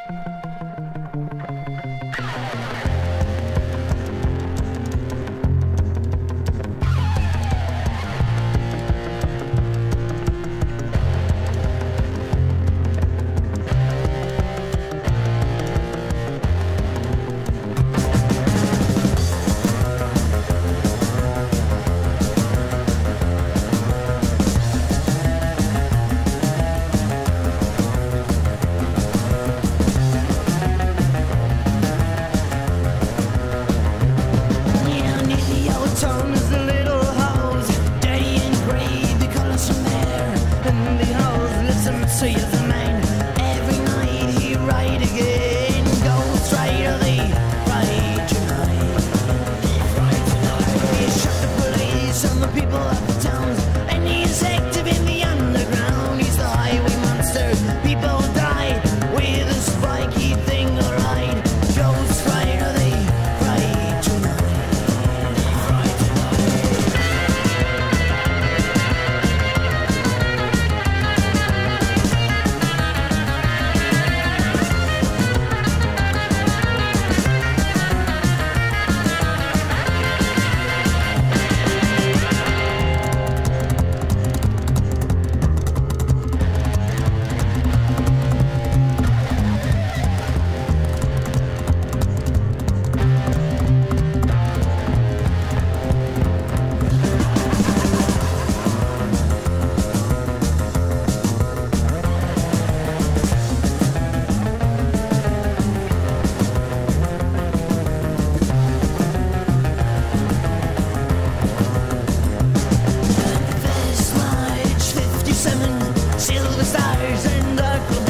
So you're the man. Every night he ride again. Ghostrider, they ride tonight. He shot the police and the people of the towns, and he's active in the underground. He's the highway monster. People die with a spiky thing to ride. Ghostrider, they ride tonight. Silver stars and dark